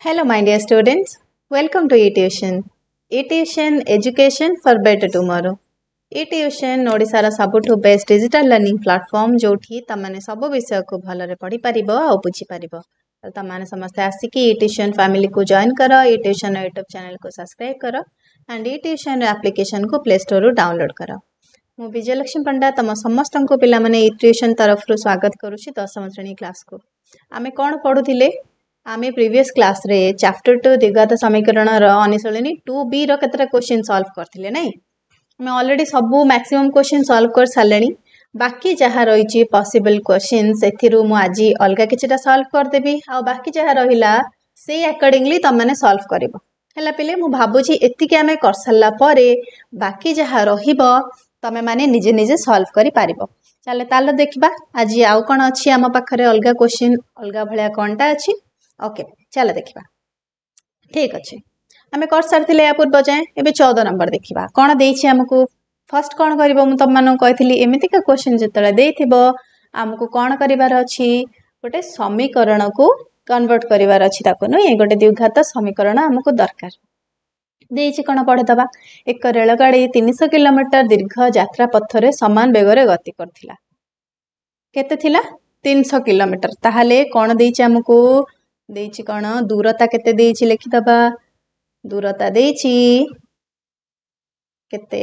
Hello, my dear students. Welcome to eTution. eTution Education for Better Tomorrow. eTution ओडिशार सबुठु best digital learning platform जोठी तमाने सब विषय को भलरे पढ़ी परिबो आ बुझी परिबो। तमाने समस्त आसिकी eTution फैमिली को जॉइन करो, eTution यूट्यूब चैनल को सब्सक्राइब करो एंड eTution एप्लिकेशन को प्ले स्टोर रु डाउनलोड करो। मु विजयलक्ष्मी पंडा तम समस्त को पिला माने eTution तरफ रु स्वागत करूची 10वीं श्रेणी क्लास को। आमे कोन पढुथिले आमे प्रीवियस क्लास रे चैप्टर 2 द्विघात समीकरण रो अनुशीलनी 2b रो केतरा क्वेश्चन सॉल्व करथिले नै। मैं ऑलरेडी सबू मैक्सिमम क्वेश्चन सॉल्व कर सालेनी। बाकी जहाँ रही पॉसिबल क्वेश्चन से आज अलग किछटा सॉल्व कर देबी आ बाकी जहाँ रहिला से अकॉर्डिंगली तुम माने सॉल्व करिवो। हला पिले मु भाबुची एतिके आमे कर साला परे बाकी जहाँ रहिबो तमे माने निजे निजे सॉल्व करि पारिबो। चले तालो देखिबा आज आउ कोन अछि आम पाखरे अलग क्वेश्चन अलग भलिया कोनटा अछि। ओके चलो देखिबा। ठीक अछि आमे कर सारथिले या पूर्व जाए एबे 14 नंबर देखिबा कोन देछि हमकु। फर्स्ट कोन करबो मु तम मानो कहथिली एमिति का क्वेश्चन जतले देथिबो हमकु कोन करिवार अछि गोटे समीकरण को कन्वर्ट करिवार अछि ताको न ए गोटे द्विघात समीकरण हमकु दरकार देछि। कोन पढे दबा एक रेलगाड़ी 300 किलोमीटर दीर्घ यात्रा पथरे समान बेगरे गति करथिला। केते थिला 300 किलोमीटर ताहाले कोन देछि हमकु देछि कोन दूरता केते देछि लिखि दबा। दूरता देछि केते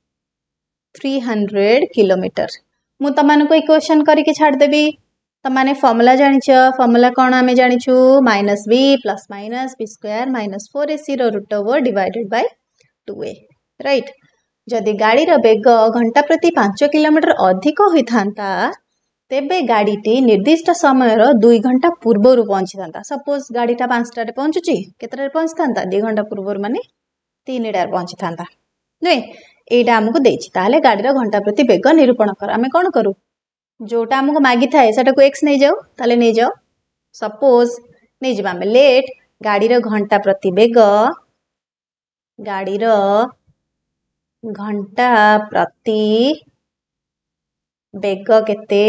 300 किलोमीटर। मु तमान को इक्वेशन करके छाड़ देबी। तमाने फार्मूला जानिछ फार्मूला कोन आमे जानिछु -b plus minus b square minus 4ac रो root over divided by 2a right. जदि गाड़ी रो वेग घंटा प्रति 5 किलोमीटर अधिक होई थांता तेबे गाड़ीटी निर्दिष्ट समय रो 2 घंटा पूर्व पहुंची थांता। सपोज गाड़ीटा 5टा रे पहुंचुची केतरे पहुंची थांता 2 घंटा पूर्व माने 3 टा रे पहुंची थांता नै। एटा हमकु देछि ताले गाड़ी रो घंटा प्रति वेग निरूपण कर। आमे कोन करू जोटा हमकु मागी थाए सेटा को x नै जाऊ ताले नै जाऊ। सपोज नै जिबा हम लेट गाड़ी रो घंटा प्रति वेग गाड़ी रो घंटा प्रति वेग केते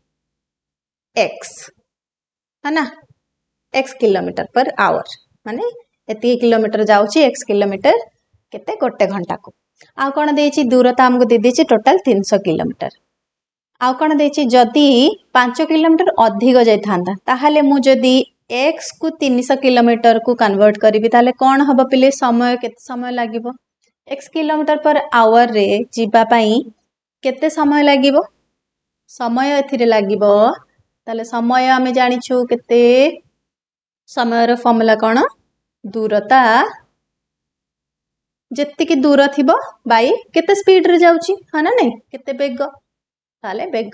x है ना x किलोमीटर पर आवर माने एति किलोमीटर जाउची x किलोमीटर केते गोटे घंटा को। आ कोन देछि दूरता हमको दे देछि टोटल 300 किलोमीटर। आ कोन देछि जदी 5 किलोमीटर अधिक जाय थांदा ताहाले मु जदी x को 300 किलोमीटर को कन्वर्ट करबी ताले कोन हबो पिले समय केते समय लागिवो x किलोमीटर पर आवर रे जिबा पई केते समय लागिवो समय एथिरे लागिवो ताले समय आमे जानिछु केते समय रो फार्मूला कोन दूरता जेत्ति की दूर थिबो बाई केते स्पीड रे जाउची है ना नै केते वेग ताले वेग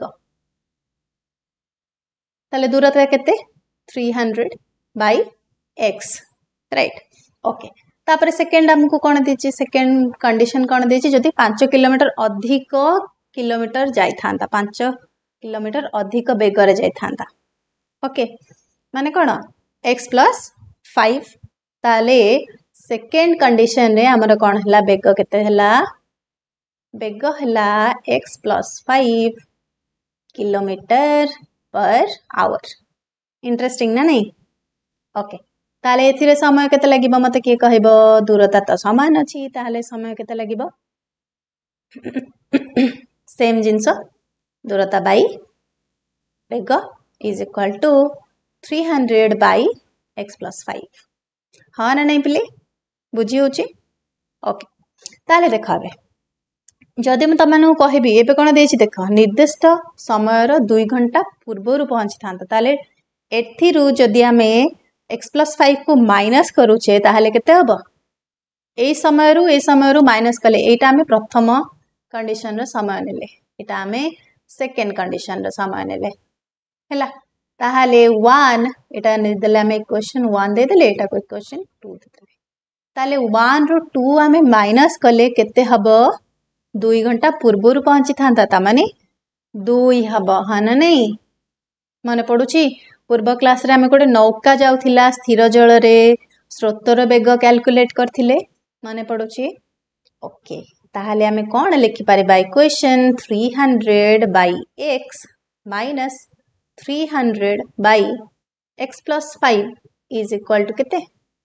ताले दूरता केते 300 बाई x राइट। ओके तापर सेकंड हमकु कोन देछि सेकंड कंडीशन कोन देछि जदी 5 किलोमीटर अधिक किलोमीटर जाय थांता 5 किलोमीटर अधिक वेग रे जाय थांता। ओके माने कोन x प्लस 5 ताले सेकेंड कंडीशन रे हमर कोन हला वेग केते हला वेग हला x plus 5 kilometre per hour. Interesting ना नहीं। ओके ताले एथिरे समय केते लागिबो मते के कहबो दूरता तो समान अछि ताले समय केते लागिबो सेम जिंस दूरता बाई वेग is equal to 300 by x plus 5 हाँ ना नहीं पिले बुझी होची। ओके ताले देखाबे जदि म तमनु कहबी एबे कोन देछि देख निर्दिष्ट समय रो 2 घंटा पूर्व पहुंची थांता ताले एथिरु जदि आमे x प्लस 5 को माइनस करूचे ताहाले केते हबो ए समय रु माइनस कले एटा आमे प्रथम कंडीशन रो समय नेले एटा आमे सेकंड कंडीशन रो समय नेले हैला ताहाले 1 एटा देले आमे इक्वेशन 1 दे देले एटा को इक्वेशन 2 दे देले ताले 1 रो 2 आमे माइनस कले केते हबो 2 घंटा पूर्व पहुंची थांता ता माने 2 हबो हन नै माने पडुची। पूर्व क्लास रे आमे कोटे नौका जाउथिला स्थिर जल रे स्रोतर वेग कैलकुलेट करथिले माने पडुची। ओके ताहाले आमे कोन लिखि पारिबा equation 300 by x minus 300 by x plus 5 is equal to केते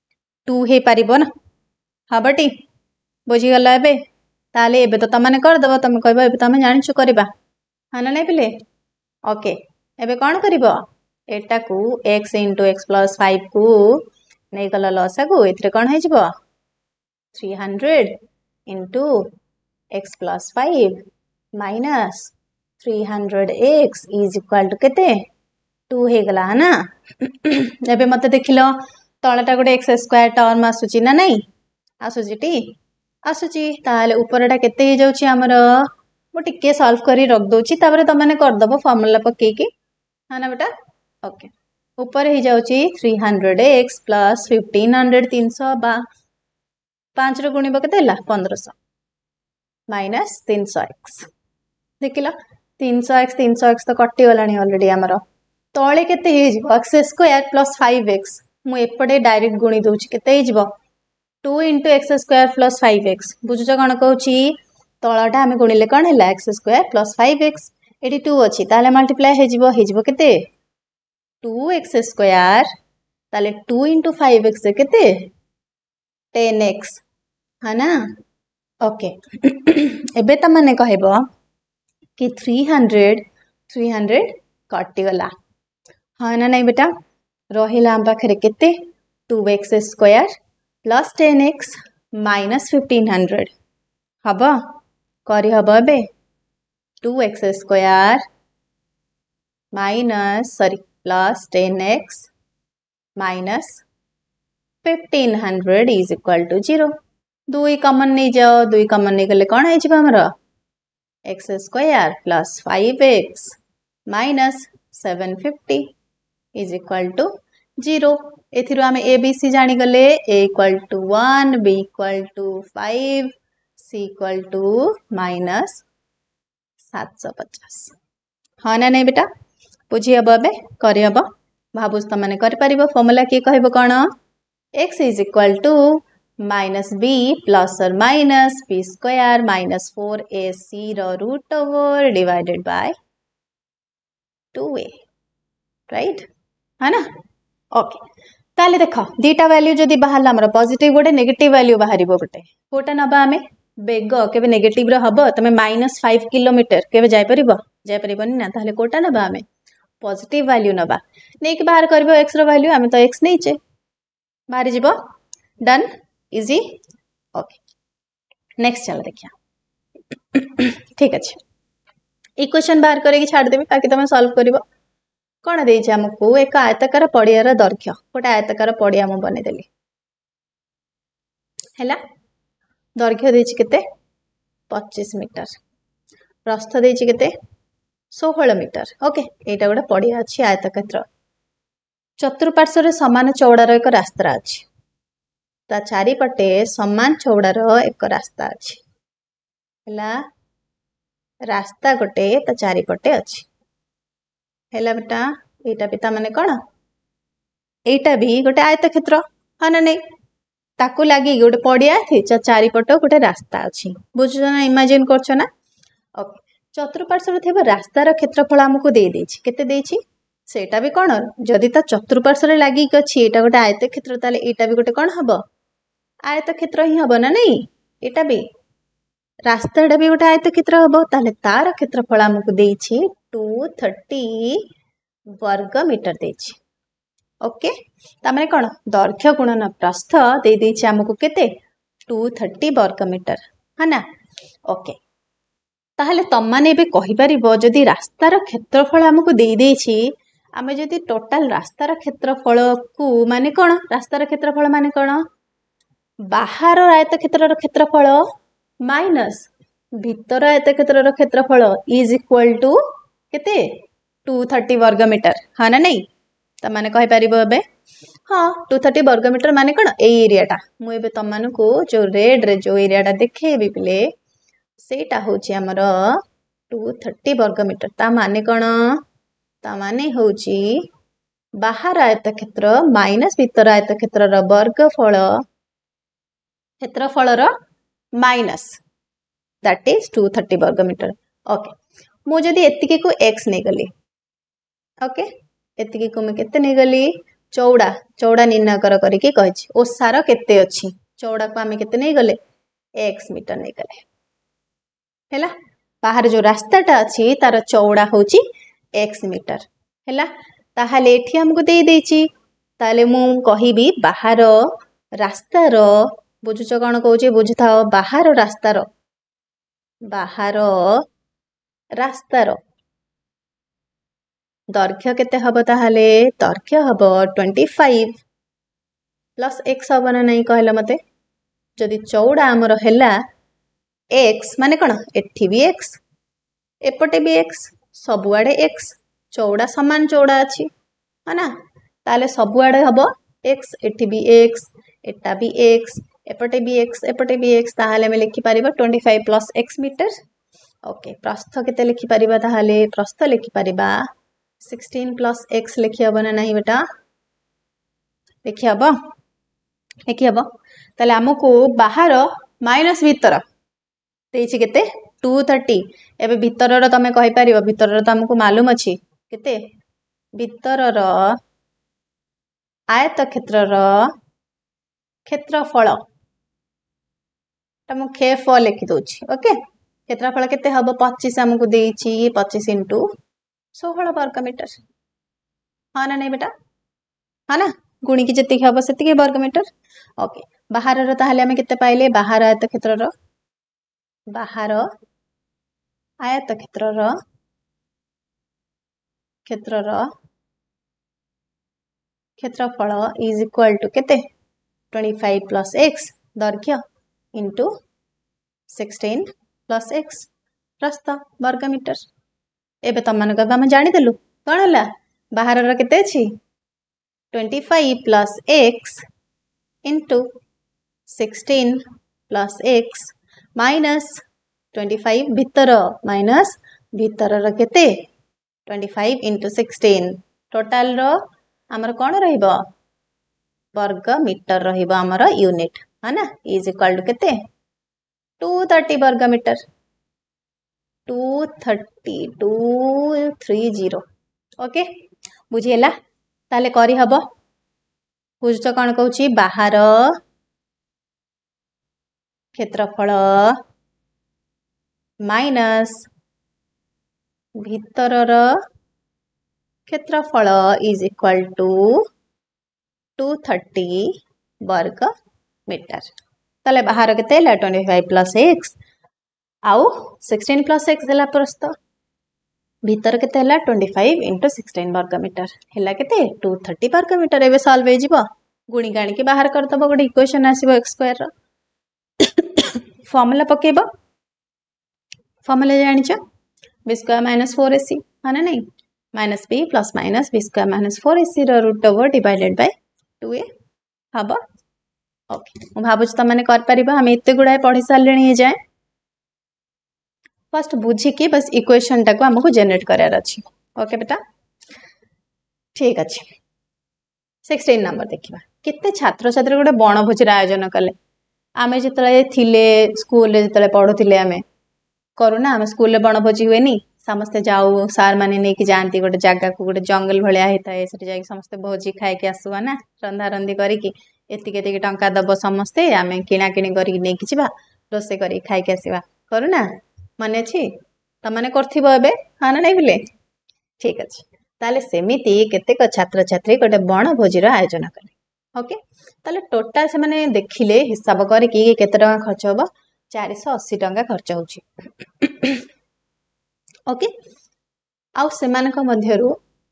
टू हो पार ना हबटी बुझीगल ए ताले एबे तो तुमने करदेव तुम कह तुम जानु करवा हाँ ना नहीं पिले ओके एबे कौन कर एटा को x इंटू एक्स प्लस 5 को नहीं गल लसा को ए कौन हो 300 into x plus 5 minus 300x is equal to केते 2 हो गला है ना एबे मत देख लो तलटा गोटे एक्स स्क्वायर टर्म आसूची ना नहीं आसूची टी आसूची ताले ऊपरटा केते हो जाउची हमर मु टिके सॉल्व करी रख दोची तापर तुमने करदबो फार्मूला पकेकी हाँ ना बेटा ओके ऊपर हो जाउची 300x प्लस 1500 300 बा 5 रो गुणिब केते 1500 माइनस 300x देखिल 300x तो कटि गलानी ऑलरेडी आमर तले केते हो एक्स स्क्वायर प्लस 5x मु एपटे डायरेक्ट गुणी दूची केते हो 2 into x square plus 5x बुझुच कौन कहूँ तलटा आम गुणिले कौन है एक्स स्क्वायर प्लस 5x ये 2 अच्छी ताले मल्टीप्लाई हो केते 2x स्क्वायर ताले 2 इंटू 5x केते 10x है ना ओके एबे त माने कहबो कि 300 कटिगला हाँ ना नहीं बेटा रहिला हम पाखरे केते 2x square plus 10x minus 1500 हब करी हब एबे 2x square minus sorry plus 10x minus 1500 is equal to 0 2 common नहीं जाओ 2 कॉमन नहीं गले कौन है हमर x square plus 5x minus 750 is equal to 0 एथिरो आमे ए बी सी जानी गले a equal to 1 b equal to 5 c equal to minus 750 हाँ ना नहीं बेटा बुझी हम ए करी हम भावुस तुम मैंने कर फॉर्मूला किए कह कौन x is equal to minus b plus और minus b square minus 4ac root over divided by 2a right है ना ओके ताले देख दीटा वैल्यू जदि बाहर आमर पॉजिटिव गोटे नेगेटिव वैल्यू बाहर गोटे कोटा नबा आमे बेग केबे नेगेटिव रो हबो तमे -5 किलोमीटर केबे जाय परिबनी ना ताले कोटा नबा आमे पॉजिटिव वैल्यू नबा नहीं कि बाहर करबो x रो वैल्यू आमे तो x नहीं चे बाहर जीवो डन इजी ओके नेक्स्ट चलो देखिया ठीक अच्छे इक्वेशन बाहर करके छाड़ देबी ताकि तुम सॉल्व करिवो कौन देइछ हमको एक आयताकार पड़ियार दैर्घ्य गोटे आयताकार पड़िया मु बनेदेली हैला दैर्घ्य देइछ केते 25 मीटर प्रस्थ देइछ केते 16 मीटर ओके एटा गोटे पड़िया अछि आयतक्षेत्र चतुर्पार्श्व रे समान चौड़ार एक रास्ता अछि ता चारिपटे समान चौड़ार एक रास्ता अछि हैला रास्ता गोटे ता चारिपटे अछि हैला बेटा एटा पिता माने कौन एटा भी गोटे आयतक्षेत्र हाँ ना नहीं ताकू लगी गोटे पड़िया थी चारिपट गोटे रास्ता अच्छी बुझ ना इमेजिन कर ना ओके चतुर्पार्श्व थे रास्तार क्षेत्रफल आमको देती सेटा भी कौन जदि ता चतुर्पार्श्व लगी अच्छी एटा गोटे आयतक्षेत्र ताले एटा भी गोटे कौन हम आयतक्षेत्र ही हम ना नहीं एटा भी रास्ताटा भी गोटे आयतक्षेत्र हम ताले तार क्षेत्रफल आमको देइछि 230 वर्ग मीटर देइछि ओके तामने कौन दैर्घ्य गुणन प्रस्थ दे देइछि आमको केते 230 वर्ग मीटर है ना ओके ताहले तम माने बे कहि परिबो जदि रास्तार क्षेत्रफल आमको दे देइछि आमे जदि टोटल रास्तार क्षेत्रफल को माने कौन रास्तार क्षेत्रफल माने कौन बाहर आयतक्षेत्रर क्षेत्रफल माइनस भीतर आयतक्षेत्रर क्षेत्रफल इज इक्वल टू केते 230 वर्ग मीटर हाँ ना नहीं त माने कहि परिबो एबे हाँ 230 वर्ग मीटर माने कौन ए एरियाटा मु एबे तम मानको जो रेड रे जो एरियाटा देखेबी पिले सेटा होची हमर 230 वर्ग मीटर ता माने कौन ता माने होची बाहर आयतक्षेत्र माइनस भीतर आयतक्षेत्रर वर्गफल क्षेत्रफलर माइनस दैट इज 230 वर्ग मीटर ओके मु जदि एतिकी को x नहीं गली ओके एतिकी को मैं केते नहीं गली चौड़ा चौड़ा निर्णय करके कही ओसार केते अच्छी चौड़ा को आम के नहीं गले x मीटर नहीं गले है बाहर जो रास्ताटा अच्छी तार चौड़ा हूँ x मीटर है ताहले एठी हमको दे देची ताले मु कहिबी बाहर रास्तार बुझुच कौन कौचे बुझुता बाहर रास्तार दैर्घ्य केते हबो ताहले दैर्घ्य हबो 25 प्लस x हबो ना नहीं कहले मते जदि चौड़ा हमर हैला x माने कोन एठी भी x एपटे भी x सबुआडे x चौड़ा समान चौड़ा अछि है ना ताले सबुआडे हबो x एठी भी x एटा भी x एपटे भी x ताहले में लिखि परिबा 25 प्लस x मीटर ओके प्रस्थ केते लिखि परिबा ताहले प्रस्थ लिखि परिबा 16 प्लस x लिखि हबो ना नहीं बेटा लिखि हबो ताले हमको बाहर माइनस भीतर देछि केते 230 एबे भीतर रो तमे कहि परिबो भीतर रो त हमको मालूम अछि केते भीतर रो आयत क्षेत्र रो क्षेत्रफल तम खेफ लिखि दोछि ओके क्षेत्रफल केते हबो 25 हमको देछि 25 इंटू 16 वर्ग मीटर हाँ ना नहीं बेटा हाँ ना गुणी की जति हबो सेति वर्ग मीटर ओके बाहर रो ताहले हमें केते पाइले बाहर आयत क्षेत्र रो बाहर आयत क्षेत्र रो क्षेत्रफल इज इक्वल टू केते 25 प्लस x दैर्घ्य इंटू 16 प्लस x प्रस्थ वर्ग मीटर एबे तमन का हम जानि देलु कोन हला बाहर रो केते अछि 25 plus x into 16 plus x minus 25 भीतर माइनस भीतर रो केते 25 इंटू 16 टोटल रो हमर कोन रहिबो वर्ग मीटर रहिबो हमर यूनिट है ना इज इक्वल टू केते 230 वर्ग मीटर 230 ओके बुझिएला ताले करी हबो बुझुच कौन कहूची बाहर क्षेत्रफल माइनस भीतर क्षेत्रफल इज इक्वल टू 230 वर्ग मीटर ताले बाहर केते 25 प्लस x आउ 16 प्लस x हला प्रस्थ भीतर केते हला 25 इंटू 16 वर्ग मीटर हला केते 230 वर्ग मीटर एबे सॉल्व हे जिवो गुणी गाणी के बाहर कर दबो गोटे इक्वेशन आसीबो x स्क्वायर रो फार्मूला पकेबो फार्मूला जानिचो b स्क्वायर माइनस 4ac है ना नहीं minus b plus minus b square minus 4ac रो root over divided by 2a हबो ओके मु भाबुछ त माने कर परिबो हम एते गुडा पढी सारलेणी हे जाय फर्स्ट बुझी के बस इक्वेशन टाको हमको जनरेट करार अछि ओके बेटा ठीक अछि 16 नंबर देखिबा केते छात्र छात्री गोटे बनभोज आयोजन कले आमे जितले थिले स्कूल रे जितले पढुथिले आमे करूना आमे स्कूल रे बनभोजी हुएनी समस्त जाऊ सार माने ने कि जानती गोटे जगह को गोटे जंगल भलिया हेताए सेठी जाई समस्त भोजी खाए के आसुवा ना रंधा रंधी करी कि एतिके टंका दबो समस्ते आमे किना किनी करी ने कि छिबा रोसे करी खाए के आसीबा करूना माने छी त माने करथिबो एबे हाना नै बिले ठीक अछि ताले सेमिति केतेक छात्र छात्री गोटे बनभोजीर आयोजन कले ओके ताले टोटल से माने देखिले हिसाब करी कि केते टका खर्च होबो 480 टका खर्च होउची ओके आउ सेमानक मध्यरु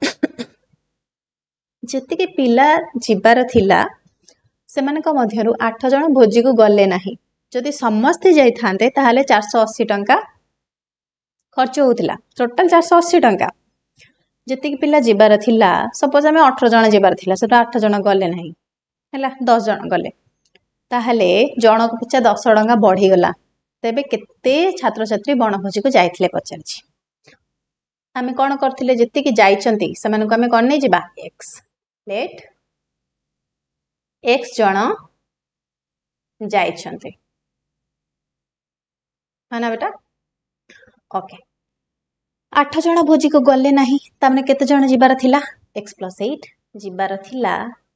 जेतिके पिला जिबार थिला सेमानक मध्यरु 8 जण भोजी को गले नाही जदि समस्त जाई थांते ताहाले 480 टका खर्च होउतिला टोटल 480 टका जेतिके पिला जिबार थिला सपोज हमें 18 जण जिबार थिला सेटा 8 जण गले नाही हला 10 जण गले ताहाले जणक पिछा 10 टका बढ़ी गला तेबे केते छात्र छात्री बनभोजी को जाइथिले पचारछि हमें कोन करथिले जेतिके जाइचंती समान को हमें कोन नै जिबा x लेट x जण जाइचंती माना बेटा ओके 8 जण भोजी को गले नाही तामने केते जण जिबार थिला x + 8 ଯିବାର ଥିଲା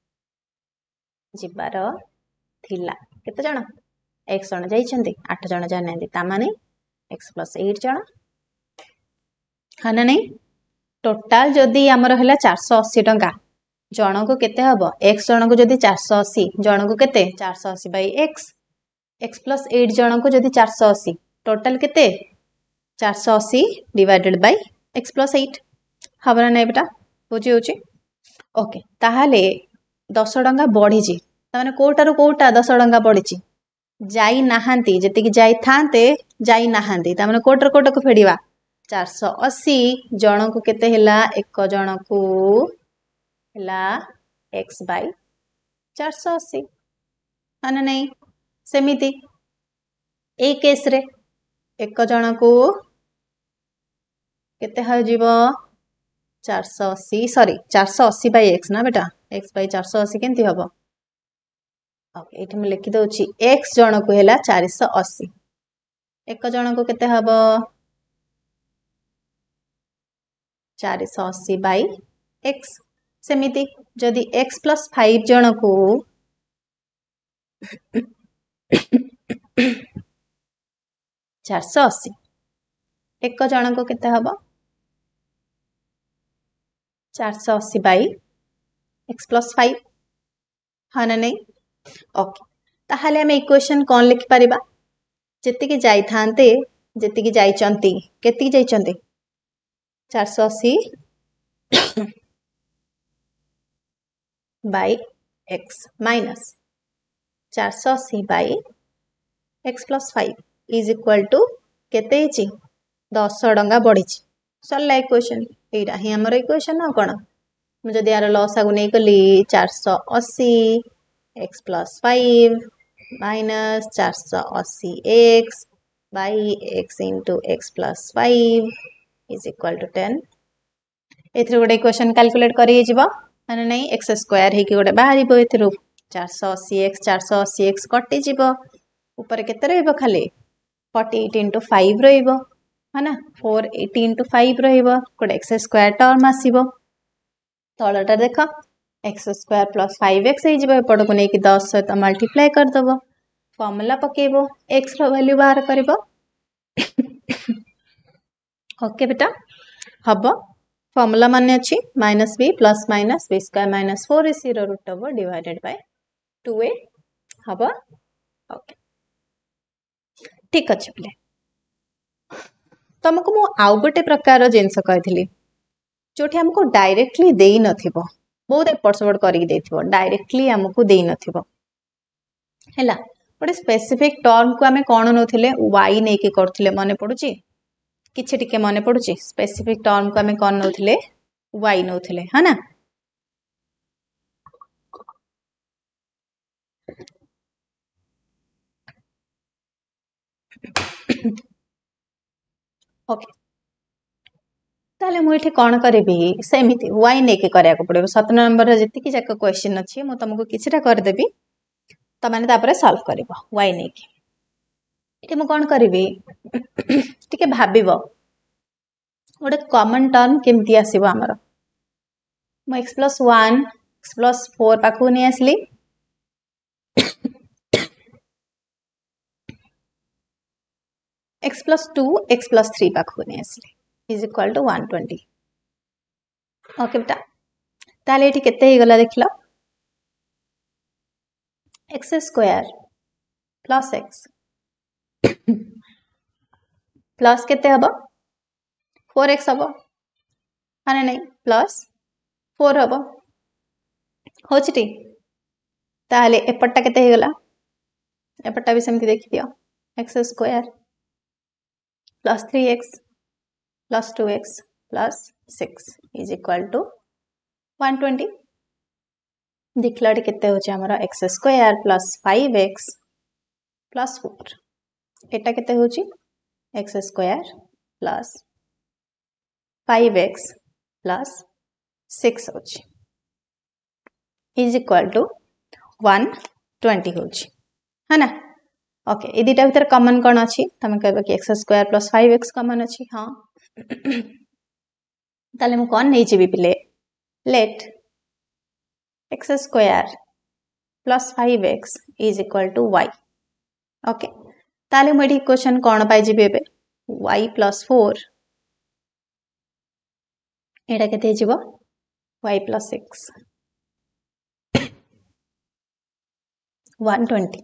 କେତେ ଜଣ x ଜଣ ଯାଇଛନ୍ତି 8 ଜଣ ଯାଇନାହାନ୍ତି ତାମାନେ x + 8 ଜଣ ହଁ ना नहीं टोटाल जदि आमर है 480 टंका जनक केते हबो x जनक जदि 480 जनक केते 480 बाई x + 8 जनक जदि 480 टोटाल केते 480 डिवाइडेड बाय x + 8 हबना नै बेटा बुझी होची ओके ताहाले 10 टंका बढ़ी जी ताने कोटारो कोटा 10 टंका बढ़ी जी जाई नाहांती जति कि जाई थांते जाई नाहांती ताने कोटर कोटा को फेडिवा 480 जन को केते हिला एक जन को हिला x बाय 480 माने नहीं सेमिति ए केस रे एक जन को केते ह जीवो 480 सॉरी 480 बाय x ना बेटा x बाय 480 केंती हबो ओके एठी मैं लिखि दोछि x जन को हेला 480 एक जन को केते हबो 480 बाय x सेमिति जदि x + 5 जन को 480 एक जन को केते हबो 480 बाय x + 5 हाँ ना नहीं ओके ताहाले हम इक्वेशन कोन लिखि परिबा जति कि जाई थांते जति कि जाई चंती केति जाई चंती 480 by x minus 480 by x + 5 is equal to केते हिची 10 टंका बढ़ी सरला इक्वेशन एटा ही हमर इक्वेशन न कोन मु जदि यार लॉस आगु नै कली 480 x + 5 minus 480 x by x into x + 5 is equal to 10 एथरे गोटे इक्वेशन कैलकुलेट करि जिवो माने नै x² हे कि गोटे बाहरिबो एथरो 480 x कटि जिवो ऊपर केते रहइबो खाली 48 into 5 रहइबो है ना 480 into 5 रहइबो गोटे x² टर्म आसीबो तळटा देख x² + 5x हे जिवो एपड को नै कि 10 सहित मल्टीप्लाई कर दबो फॉर्मूला पकेबो x रो वैल्यू बाहर करबो ओके बेटा हबो फॉर्मूला माने अछि -b + -b² - 4 is √/(2a) हबो ओके ठीक अछि प्ले तुमको मु आउ गोटे प्रकार जिंस कहिथिली जोठी हमको डायरेक्टली देई नथिबो बहुत एपट सपोर्ट करी देथिबो डायरेक्टली हमको देई नथिबो हैला गोटे स्पेसिफिक टर्म को आमे कोन नथिले y नै के करथिले माने पडुची किछि टिके माने पडुची स्पेसिफिक टर्म को आमे कोन नथिले y नथिले है ना ओके ताले मु एठी कोन करबी सेमिति y नै के करिया को पड़िबो 7 नंबर रे जति कि जाक क्वेश्चन अछि मु तुमको किछिटा कर देबी त माने तापरे सॉल्व करबो y नै के एठी मु कोन करबी टिके भाबिबो गोटे कॉमन टर्म केमती आसीबो हमर मु x + 1 x + 4 पाखु नै आसली x + 2 x + 3 पाखु नै आसली is equal to 120 ओके बेटा ताले एठी केते हे गला देखलो x² + x प्लस केते हबो 4x हबो माने नै प्लस 4 हबो होचटी ताले एपट्टा केते हे गला एपट्टा भी सेमति देखि दियो x² + 3x + 2x + 6 is equal to 120 देखलाडी केते होचे हमरा x² + 5x + 4 एटा केते होची x² + 5x + 6 होची is equal to 120 होची है ना ओके ए दिटा भीतर कॉमन कोन अछि तमे कहबे कि x² + 5x कॉमन अछि हां ताले मु कोन नै जेबी पिले let x square plus 5x is equal to y okay ताले मुझे इक्वेशन कौन पाई जी बेबे y प्लस 4 एटा केते जीवो y प्लस 6 120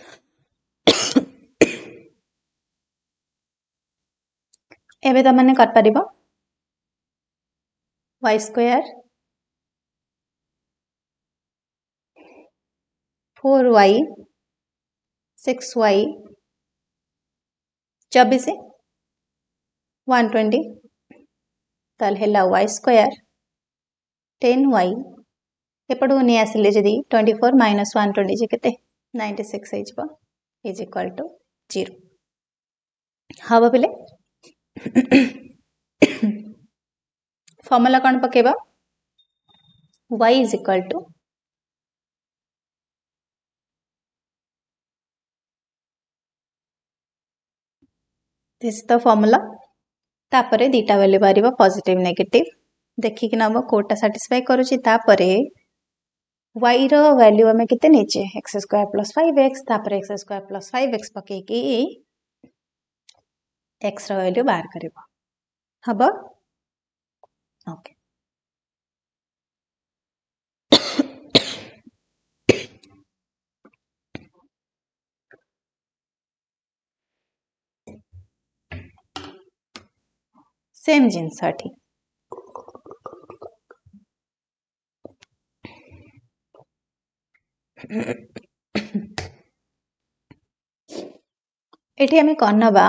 एबे त माने कर परिबो y स्क्वायर 4y 6y 24 120 ताल हेला y स्क्वायर 10y एपटू नहीं आसिले जदी 24 माइनस 120 जे केते 96 है जबो इज इक्वल टू 0 हबो बेले फॉर्मूला कौन पकेबा y is equal to this the formula तापरे दीटा वैल्यू बारिबा पॉजिटिव नेगेटिव देखि कि नाम कोटा सैटिस्फाई करूची तापरे y रो वैल्यू हमें कितने नीचे x स्क्वायर प्लस 5x तापरे x स्क्वायर प्लस 5x पके कि x रो वैल्यू बाहर करिबो हबो ओके सेम जिनस ठीक एठी हमें कौन नबा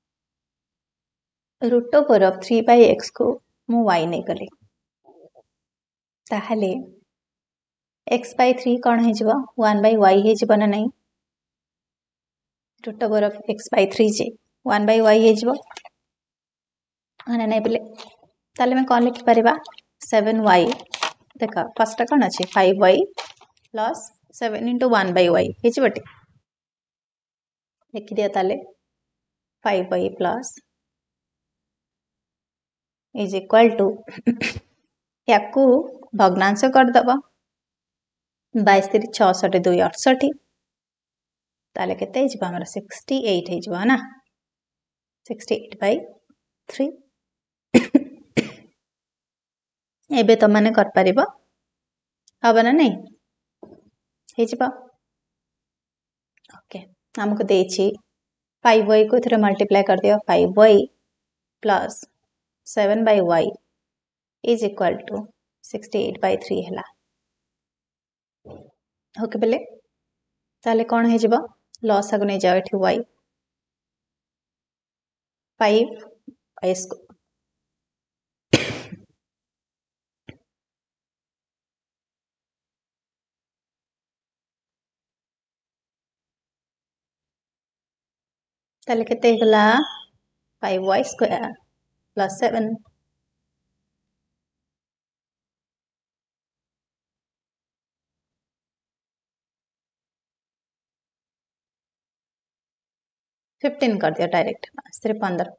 रूट ओवर ऑफ 3/x को मु y नहीं गले ताहले x/3 कौन है जबो 1/y है जबो ना नहीं root over of x/3 J 1/y है जबो आना नहीं बोले ताले में कौन लिखि परिबा 7y देखा फर्स्ट कौन अछि 5y प्लस 7 into 1/y हे जबटे लिखि दिया ताले 5y plus is equal to याकू भग्नांश कर दबा 22 3 66 2 68 ताले केते हे जबा हमरा 68 हे जबा ना 68/3 एबे तो माने कर परिबो हबो ना नहीं हे जबा ओके हमको देछि 5y को थरे मल्टीप्लाई कर दियो 5y plus 7/y is equal to 68/3 हला ओके बेले ताले कौन है जबा लॉस आगु नहीं जाओ एठी y 5y स्क्वायर ताले केते गला 5y स्क्वायर प्लस 7 15 कर दिया डायरेक्ट सिर्फ 15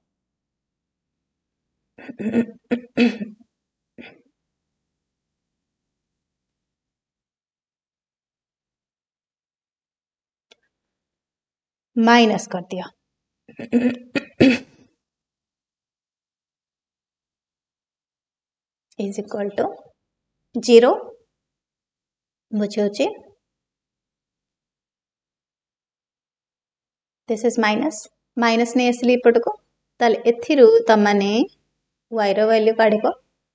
माइनस कर दिया इज इक्वल टू 0 बुझे दिस इज माइनस माइनस नहीं आसली इपट को ताले एथिरु तमाने y रो वैल्यू काढिबो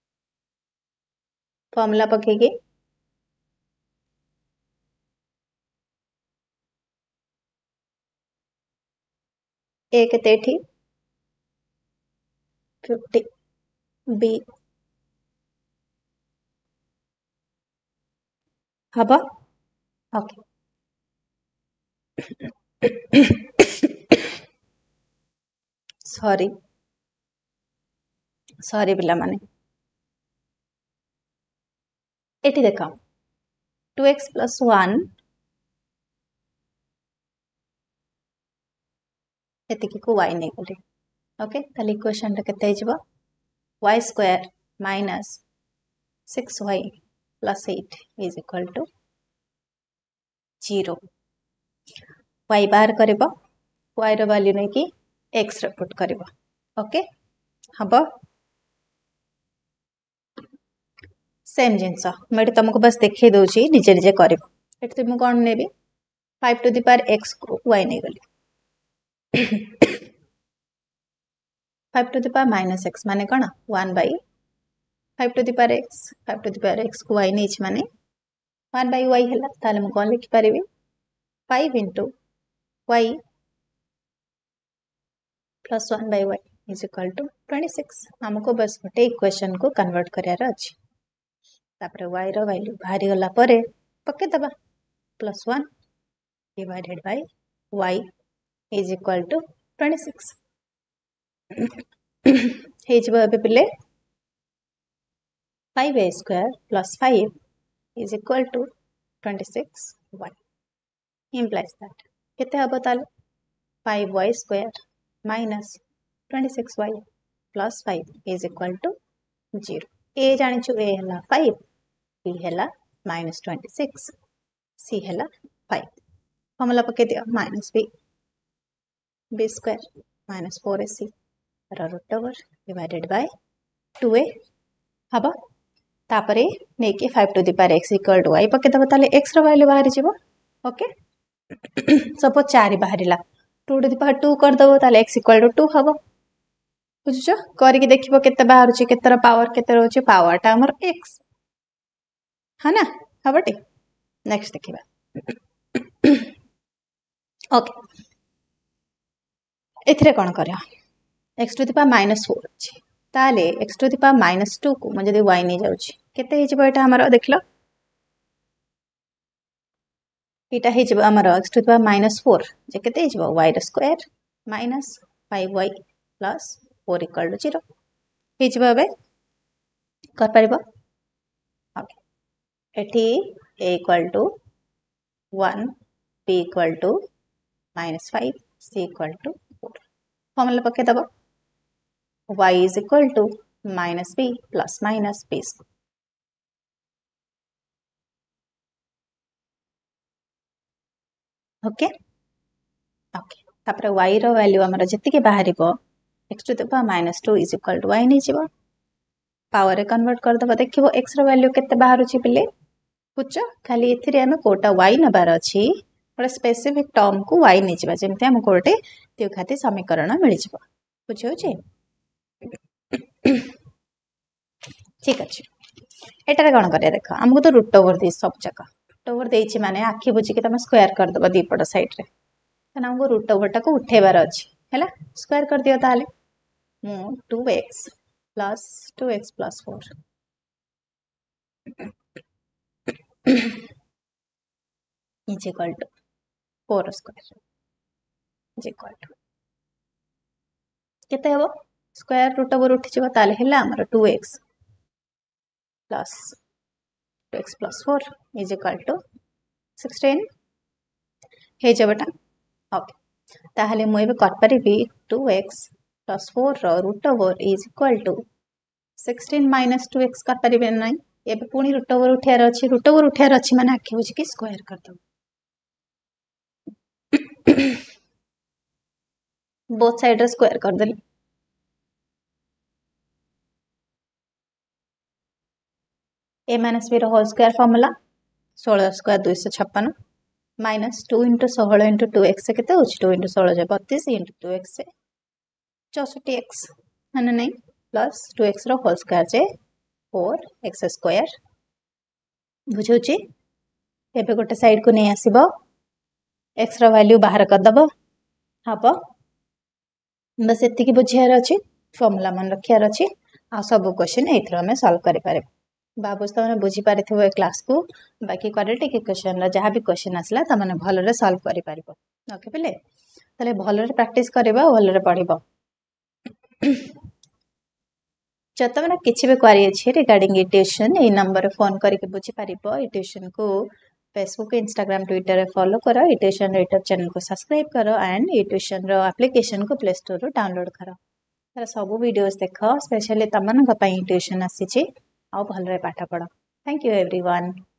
फॉर्मूला पकेगी a केते एठी 50 b हबा ओके सॉरी सॉरी पिला माने एठी देखा 2x plus 1 एतिकी को y नहीं गले ओके ताले इक्वेशन टा केते हिजबा y square minus 6y plus 8 is equal to 0 y बाहर करिबो y रो वैल्यू नै कि x रे पुट करिबो ओके हबो सेम जिंस मैं तुमको बस देखै दउची निजे निजे करिबो एठी तुम कोन नेबी 5 टू द पावर x को y नै गली 5 to the power minus x माने कौन 1 by 5 to the power x 5 to the power x को y नहीं माने 1 by y है ताले मु कौन लिखि पारिबे 5 into y plus 1 by y is equal to 26 हमको बस गोटे इक्वेशन को कन्वर्ट करियार अछि तापर y रो वैल्यू बाहरी गला परे पके दबा +1 divided by y is equal to 26 हे जब अबे पिले 5a square plus 5 is equal to 26y implies that केते हबो ताले 5y square minus 26y plus 5 is equal to 0 a जानि छु a हला 5 b हला minus 26 c हला 5 फॉर्मूला पके दियो minus b square minus 4ac root over divided by 2a हबा तापरे नेके 5 to the power x equal to y पके दबा ताले x रो वैल्यू बाहर जिवो ओके सपोज 4 बाहरिला 2 to the power 2 कर दबो ताले x equal to 2 हबो बुझछो करि के देखिबो केते बाहर छि केतेरा पावर केते रहउछि पावर टा हमर x हना हबटे नेक्स्ट देखिबा ओके एथरे कोन करया x to the power minus 4 अछि ताले x to the power minus 2 को म जदि y नै जाउछि केते हे जबो एटा हमर देखलो एटा हे जबो हमर x to the power minus 4 जे केते हे जबो y रो square minus 5y plus 4 equal to 0 हे जबो बे कर परिबो ओके एठी a equal to 1 b equal to minus 5 c equal to 4 formula पके दबो y is equal to minus b plus minus b square okay okay तापर y रो वैल्यू हमर जति के बाहरिबो x to the power minus 2 is equal to y नै जिवो power रे कन्वर्ट कर दबो देखिबो x रो वैल्यू केते बाहर छि पिले पुछ खाली एथिरे हम कोटा y नबार अछि पर स्पेसिफिक टर्म को y नै जिबा जेमते हम कोटे द्विघाती समीकरण मिलि जिवो बुझियो जे ठीक अछि एटारे कोन करे देखो हमको तो रूट ओवर दे सब जगह रूट ओवर देछि माने आखि बुझी के तमे स्क्वायर कर दबो दीपट साइड रे तने हमको रूट ओवर टा को उठेबार अछि हैला स्क्वायर कर दियो ताले मु 2x plus 2x plus 4 is equal to 4 square is equal to केते हबो स्क्वायर रूट ओवर उठी जबो ताले हैला हमर 2x plus 2x plus 4 is equal to 16 हे जबटा ओके ताहले मु एबे कर परिबी 2x plus 4 रो root over is equal to 16 minus 2x कर परिबे नै एबे पुनी रूट ओवर उठियार अछि माने आखि बुझी के स्क्वायर कर दो बोथ साइड रे स्क्वायर कर देली a minus b रो whole square formula 16 square 256 minus 2 into 16 into 2x से केते होछि 2 into 16 जे 32 into 2x से 64x माने नै प्लस 2x रो होल स्क्वायर जे 4x स्क्वायर बुझौछि एबे गोटे साइड को नै आसीबो x रो वैल्यू बाहर कर दबो हबो बस एति की बुझियार अछि फार्मूला मन रखियार अछि आ सब क्वेश्चन एथरो हमें सॉल्व करि पारे बाबूस तमने बुझी पारिथिबो ए क्लास को बाकी क्वाड्रेटिक इक्वेशन रा जहां भी क्वेश्चन आसला तमने भलो रे सॉल्व करि पारिबो ओके पिले तले भलो रे प्रैक्टिस करबा भलो रे पढिबो जतमने किछि भी क्वेरी अछि रिगार्डिंग ट्यूशन ए नंबर रे फोन करके बुझी पारिबो ए ट्यूशन को फेसबुक इंस्टाग्राम ट्विटर रे फॉलो करो ए ट्यूशन यूट्यूब चैनल को सब्सक्राइब करो एंड ए ट्यूशन रो एप्लीकेशन को प्ले स्टोर रो डाउनलोड करो तार सब वीडियोस देखो स्पेशली तमन का पई ट्यूशन आसी छी आ भल रे पाठ पढो। Thank you everyone.